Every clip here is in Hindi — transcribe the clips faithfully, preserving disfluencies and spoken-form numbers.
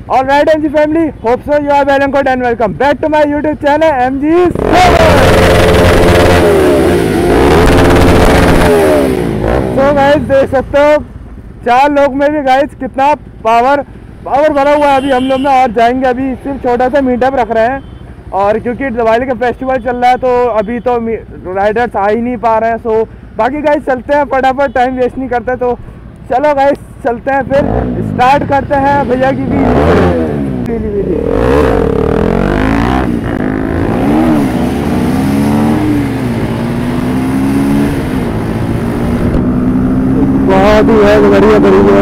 All right, M G family, hope so you are well and good and welcome back to my YouTube channel M G. So guys, देख सकते हो चार लोग में भी गाइस कितना पावर पावर भरा हुआ है अभी हम लोग में। और जाएंगे, अभी सिर्फ छोटा सा मीटअप रख रहे हैं और क्योंकि दिवाली का फेस्टिवल चल रहा है तो अभी तो राइडर्स आ ही नहीं पा रहे हैं। सो बाकी गाइस चलते हैं, फटाफट टाइम वेस्ट नहीं करते। तो चलो गाइस चलते हैं, फिर स्टार्ट करते हैं भैया की भी बहुत ही है बढ़िया बढ़िया,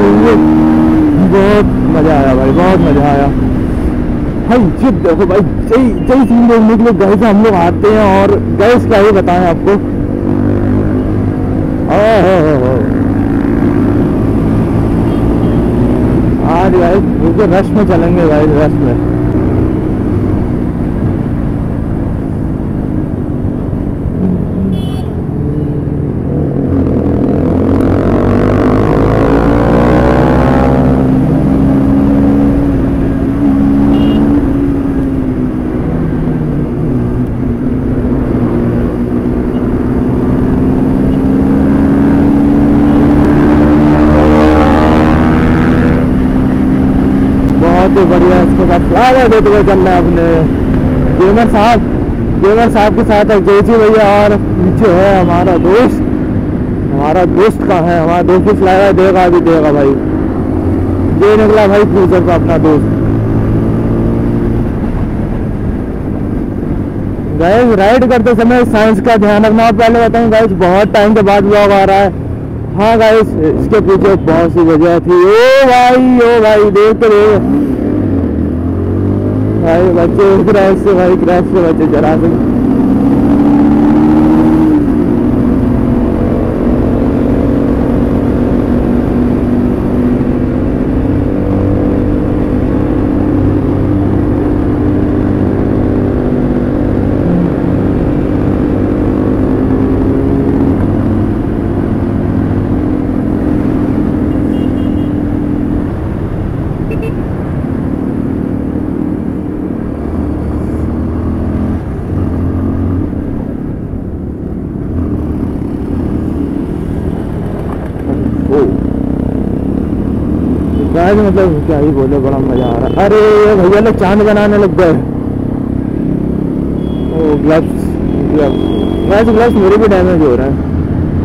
बहुत मजा आया भाई, बहुत मजा आया भाई। जिद देखो भाई, जय जय सीन देखने के लिए गए से हम लोग आते हैं और गैस क्या ही बताएं आपको। आज भाई बिल्कुल रश में चलेंगे भाई, रश में। बढ़िया, इसके बाद फ्लावर देते हुए चल रहा है अपने गेमर साहब गेमर साहब के साथ जयजी भैया। और पीछे है हमारा दोस्त, हमारा दोस्त कहाँ है? हमारा दोस्त भी फ्लावर देगा, भी देगा भाई। ये निकला भाई क्रूजर का अपना दोस्त। गाइस राइड करते समय साइंस का ध्यान रखना। और पहले बताऊं गाइस, बहुत टाइम के बाद ब्लॉग आ रहा है। हाँ गाइस, इसके पीछे बहुत सी वजह थी। ओ भाई ओ भाई देख रहे भाई, बच्चे क्रैश से भाई क्रैश से बच्चे चला दे। मतलब क्या ही बोले, बड़ा मजा आ रहा है। अरे भैया लोग चांद बनाने लग गए। ओ ग्लव्स ग्लव्स ग्लव्स मेरे भी डैमेज हो रहे हैं।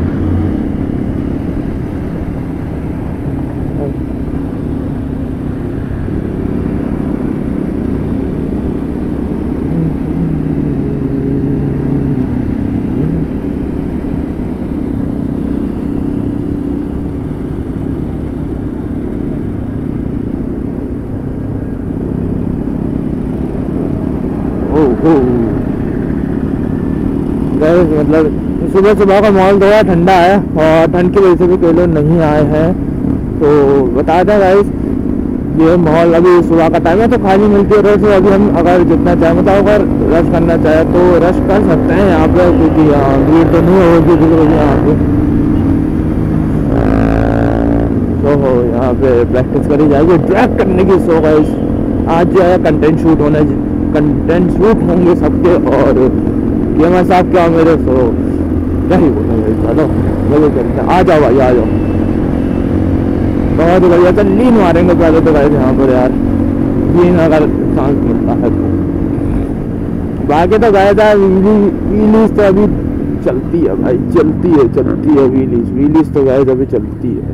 मतलब सुबह सुबह का माहौल थोड़ा ठंडा है और ठंड की वजह से भी कई लोग नहीं आए हैं। तो बता दें गाइस, ये माहौल अभी सुबह का टाइम है तो खाली मिलती है रोड से। अभी हम अगर जितना चाहें मतलब अगर रश करना चाहे तो रश कर सकते हैं यहाँ पे, क्योंकि यहाँ भीड़ तो नहीं होगी बिल्कुल यहाँ पे। तो यहाँ पे प्रैक्टिस करी जाएगी ड्रैग करने की। सो गाइस आज जो है कंटेंट शूट होने कंटेंट शूट होंगे सबके। और गेमर साहब क्या मेरे, सो क्या ही बोलेंगे। चलो चलो चलते, आ जाओ भाई आ जाओ। बहुत बढ़िया, चल लीन मारेंगे पहले तो गाइस यहाँ पर यार, लीन अगर चांस मिलता है तो। बाकी तो गाया था व्हीलीज तो अभी चलती है भाई, चलती है चलती है व्हीलीज व्हीलीज तो गाइस अभी चलती है।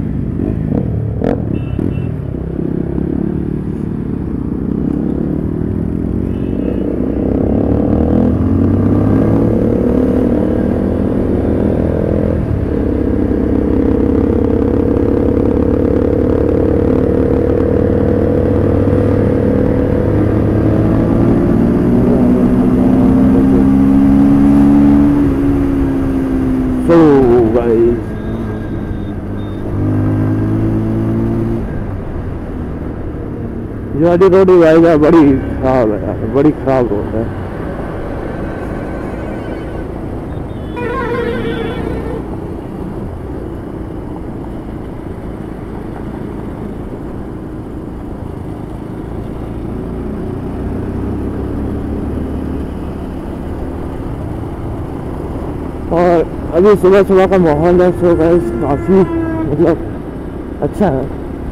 वाली रोड आएगा, बड़ी खराब है यार, बड़ी खराब रोड है। अभी सुबह सुबह का माहौल है, सो गाइस काफ़ी मतलब अच्छा है।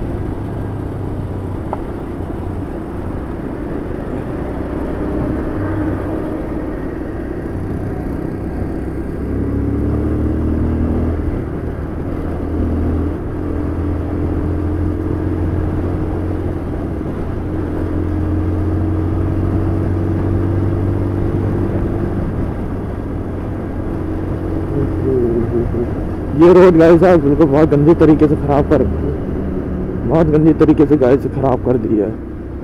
ये रोड गाइस है बिल्कुल बहुत गंदी तरीके से खराब कर बहुत गंदी तरीके से गाइस खराब कर दी है।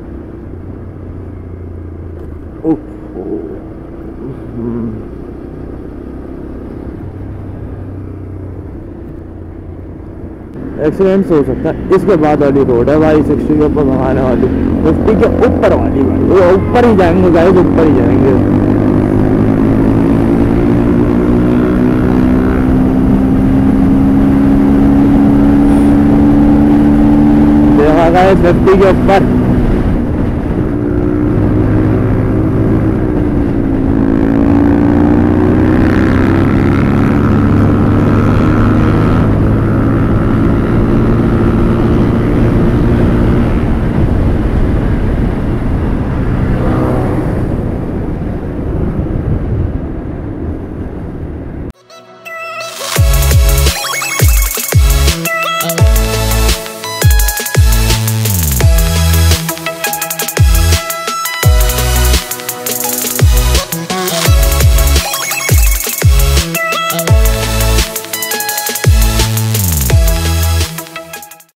एक्सीडेंट हो सकता है। इसके बाद वाली रोड है भाई सिक्सटी के ऊपर भगाने वाली, फिफ्टी के ऊपर वाली भाई, ऊपर ही जाएंगे गाइस, ऊपर ही जाएंगे। फिफ्टी के ऊपर Oh.